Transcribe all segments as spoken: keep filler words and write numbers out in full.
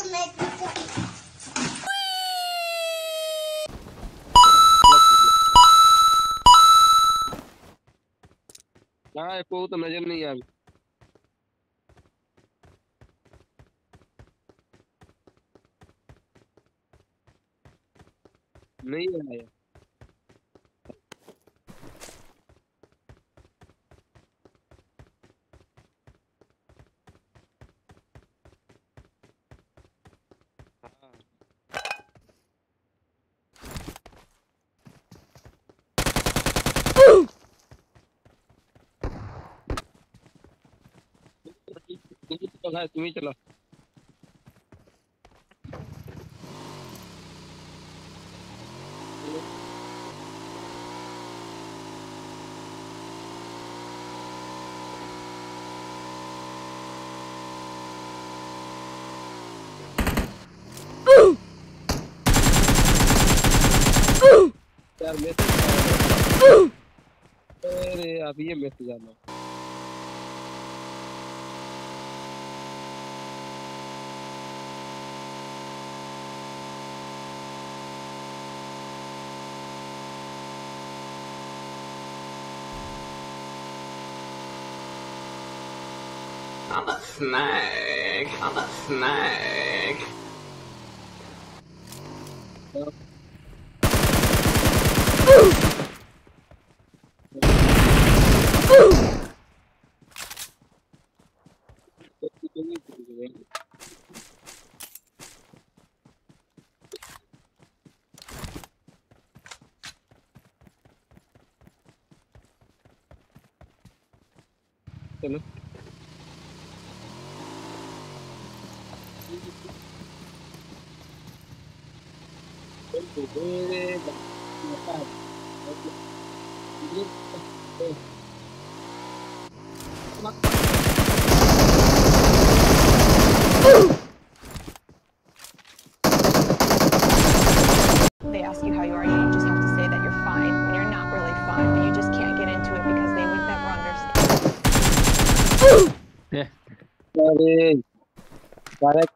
हाँ को तो नजर नहीं आ रही। नहीं आया। हाँ तुम तुम ही चलो। यार मैसेज। अरे अभी ये मैसेज आना। I'm a snake. I'm a snake. चलो They ask you how you are, you just have to say that you're fine when you're not really fine, but you just can't get into it because they would never understand. अरे direct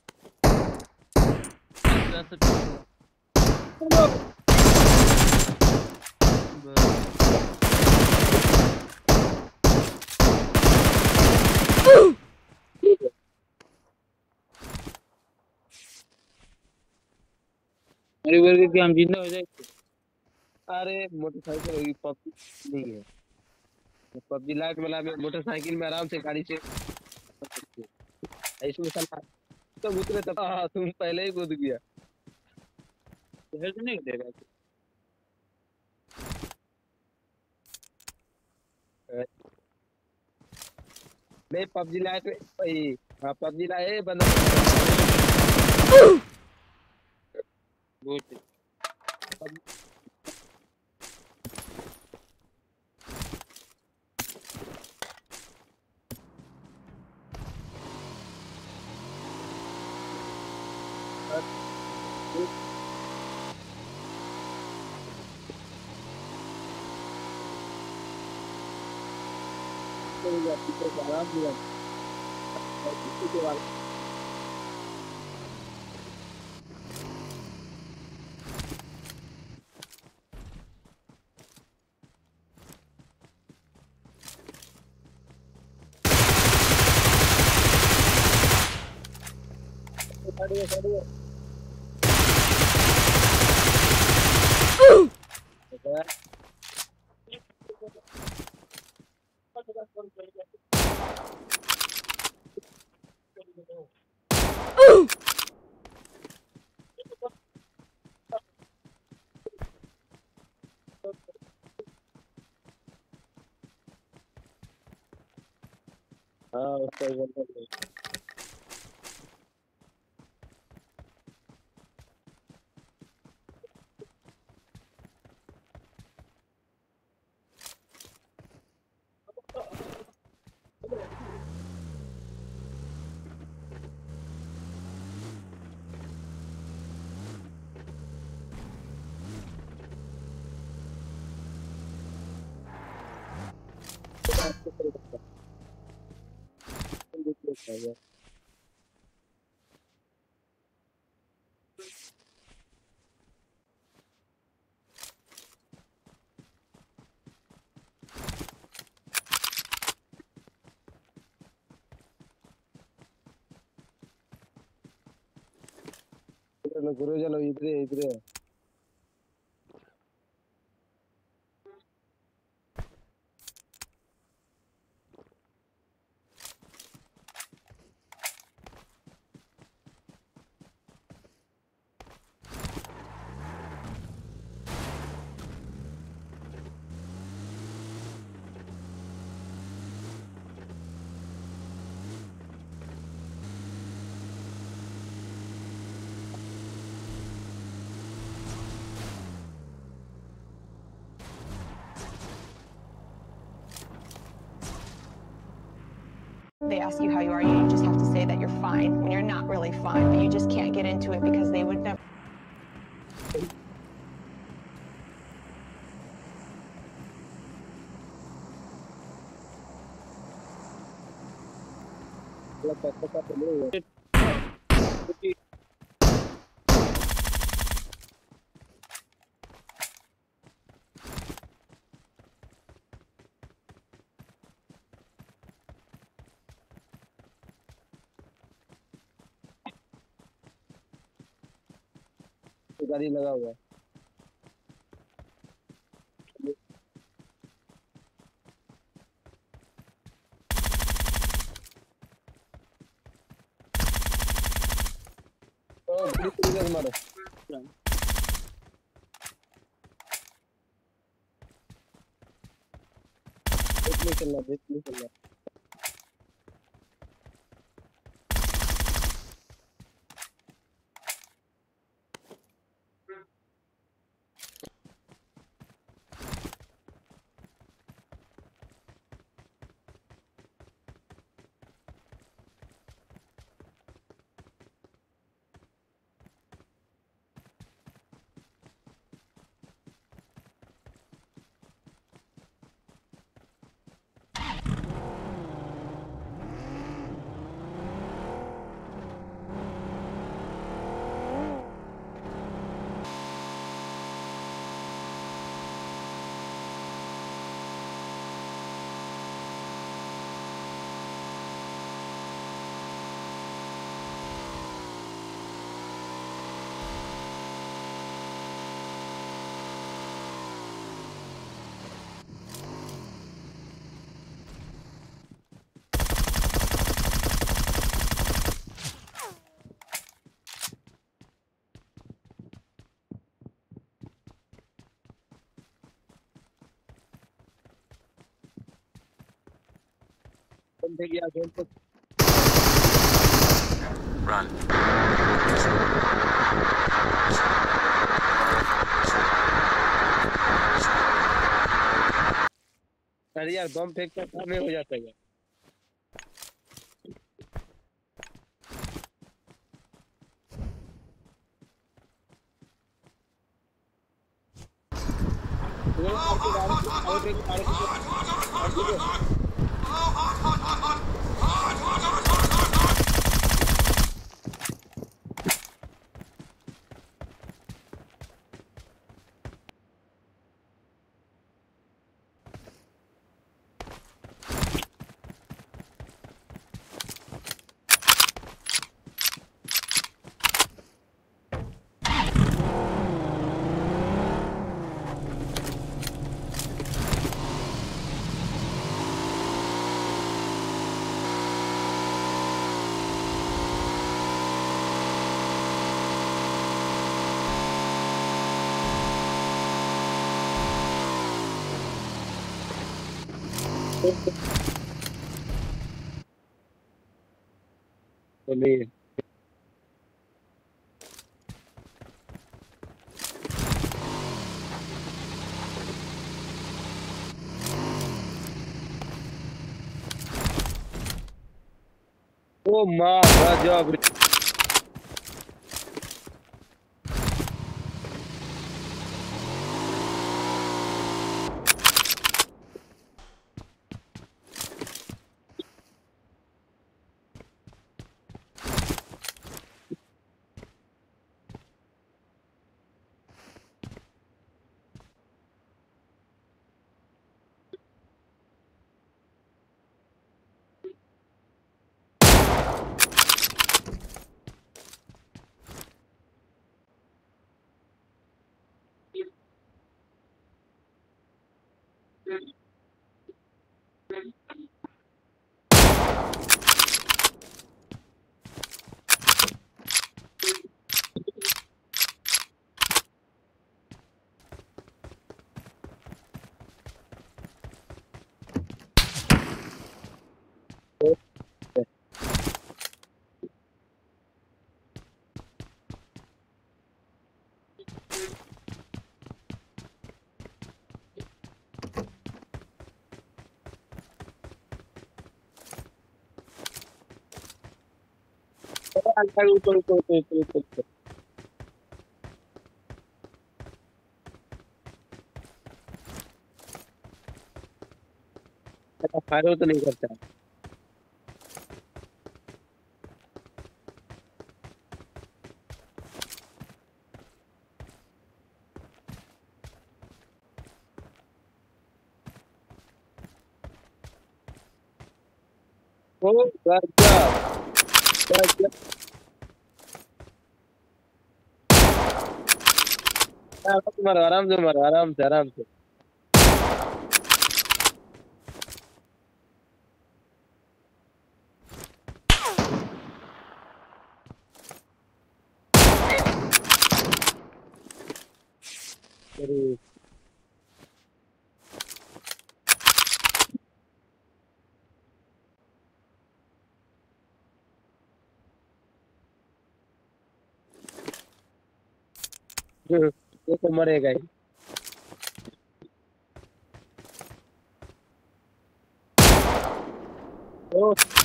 अरे वर्ग के हम जिंदा हो जाए। अरे motorcycle PUBG नहीं है। पबजी लाइट वाला में मोटरसाइकिल में आराम से गाड़ी से इसमें साला तो उतरे तब हाँ, तुम पहले ही कूद गया। हेल्प नहीं देगा। नहीं पबजी लाइट में भाई। हाँ पबजी लाइट बंदा बहुत आराम से साढ़े साढ़े हाँ उसका Yeah. चलो गुरु चलो इधर है, इधर है। They ask you how you are, you just have to say that you're fine when you're not really fine, but you just can't get into it because they would never. थोड़ा पैसा का तो नहीं है। गाड़ी लगा हुआ है। ओ पुलिस पुलिस मारो। देख नहीं चलना, देख नहीं चलना। बंदे की आगे तो Run. अरे यार बम फेंकता काम में हो जाता है। वो करके डाल और एक डाल के चलिए ओ माँ गजब भाग भाग ऊपर ऊपर ऊपर ऊपर ऊपर ऊपर। ऐसा फायर तो नहीं करता है। ओ गजब गजब। आराम से मारो आराम से मारो आराम से आराम से। अरे ये तो मरेगा ही। ओ